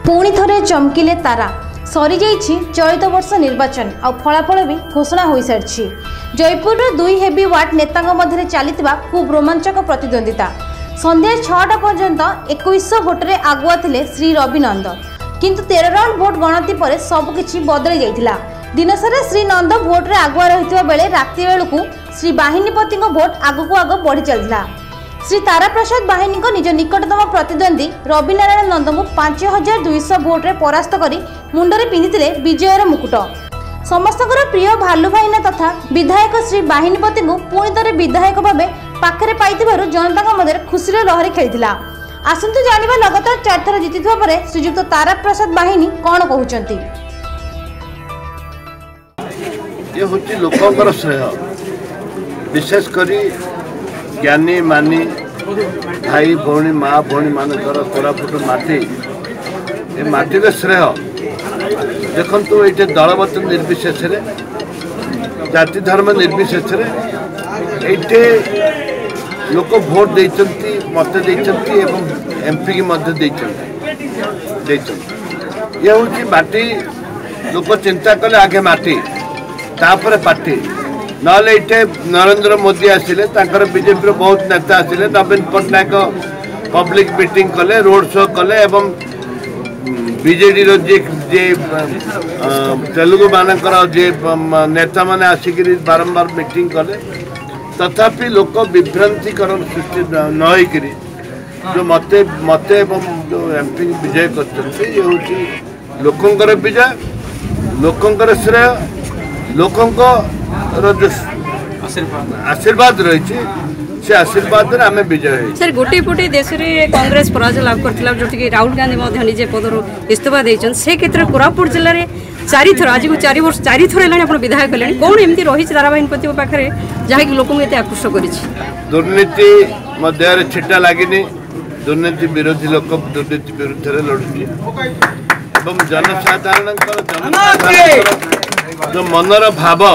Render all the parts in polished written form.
पुणी थरे चमकिले तारा सरी जाइछि चलित वर्ष निर्वाचन आ फलाफल भी घोषणा हो सारी। जयपुर दुई हेवी वार्ड नेता मध्य चलता खूब रोमांचक प्रतिद्वंदिता। संध्या 6टा पर्यंत 2100 भोटर आगुआ थे श्री रवि नंद, किंतु 13 राउंड भोट गणति पर सबकिछि बदली जाइथिला। दिनसारा श्री नंद भोट्रे आगुआ रही बेले राति बेलू श्री बाहिनीपति भोट आगक आग बढ़ी चलता। श्री तारा प्रसाद बाहिनी निज निकटतम प्रतिद्वंदी रवि नारायण नंद को 5200 भोट्रे परास्त कर मुंडरे पिंधिथिले विजयर मुकुट। समस्तकर प्रिय भालू भाईना तथा विधायक श्री बाहिनीपति को पुणी थे विधायक भाव पाखे पाई जनता मध्य खुशी लहरी खेली। आसतु जानिबा लगातार 4 थर जीतिथिबा परे श्रीजुक्त तारा प्रसाद बाहिनी कौन कहउचंती। ये होची लोकंकर श्रेय, विशेष करी ज्ञानी मानी भाई भौणी माँ भौणी मानकर कोरापुट माटी ए माटीर श्रेय। देखु ये दलमत निर्विशेष जाति धर्म निर्विशेष ये लोक भोट देती मत देती एमपी की मध्य ये हूँ माटी। लोक चिंता कले आगे माटी तापर पार्टी नले ये नरेंद्र मोदी आसिले बीजेपी बहुत नेता आसिले। नवीन पट्टनायक पब्लिक मीटिंग कले, रोड शो कले एवं बीजेडी जे तेलुगु मानकर जे नेता माने आसिक बारंबार मीटिंग कले, तथापि लोक विभ्रांतिकर सृष्टि न होकर जो मते मते जो एमपी विजय कर लोकंकर विजय, लोकंकर श्रेय, लोकंकर आशीर्वाद रही से आशीर्वाद आम विजय। सर गोटे पटे देश में कांग्रेस पराजय लाभ करथिला, जो कि राहुल गांधी निजे पदर इस्तीफा देछन। से क्षेत्र में कोरापुट जिले में 4 थर आज को 4 वर्ष 4 थर है आप विधायक हेले कौन एमती रही तारा बाहिनीपति पाखे जहाँकि लोक आकृष्ट कर दुर्नीति मध्य छिटा लगिनी। दुर्नीति विरोधी लोक दुर्नीति विरुद्ध लड़ुची एवं जनसाधारण जो मनर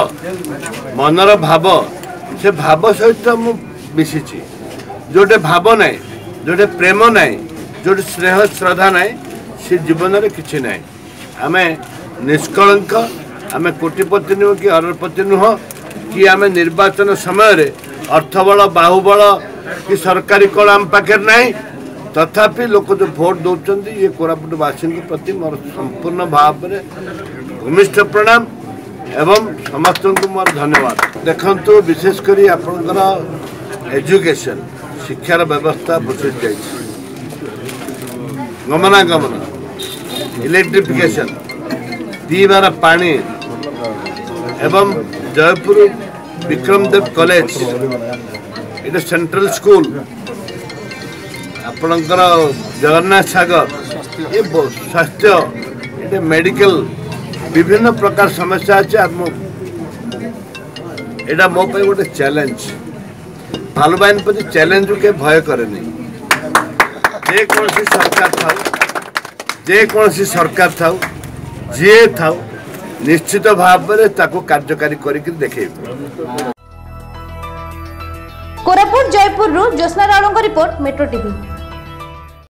भाव से भाव सहित मु मिशिची। जोटे भाव ना, जोटे प्रेम ना, जोटे स्नेह श्रद्धा ना, से जीवन में किसी ना। आम निष्कलंक, आम कोटिपति नुह कि अरबपति नुह कि आम निर्वाचन समय अर्थबल बाहुबल कि सरकारी कल आम पाखे ना, तथापि लोक जो भोट दौरान ये कोरापुटवासी प्रति मोर संपूर्ण भाव में भूमिष्ठ प्रणाम एवं समस्त को मोर धन्यवाद। देखु विशेषकर आपंकर एजुकेशन शिक्षार व्यवस्था बसुरी जाए, गमनागमन, इलेक्ट्रिफिकेशन, पीबार पानी एवं जयपुर विक्रमदेव कॉलेज ये सेंट्रल स्कूल, आपणकर जगन्नाथ सागर ये स्वास्थ्य ये मेडिकल विभिन्न प्रकार समस्या अच्छे। यहाँ मो गोटे चैलेंज भालू बाहिनीपति चैलेंज के भय करे नहीं। जेकोसी सरकार थाउ जी थाउ निश्चित भाव में कार्यकारी करके देखे। Koraput Jeypore Jyotsna Raul report, metro TV.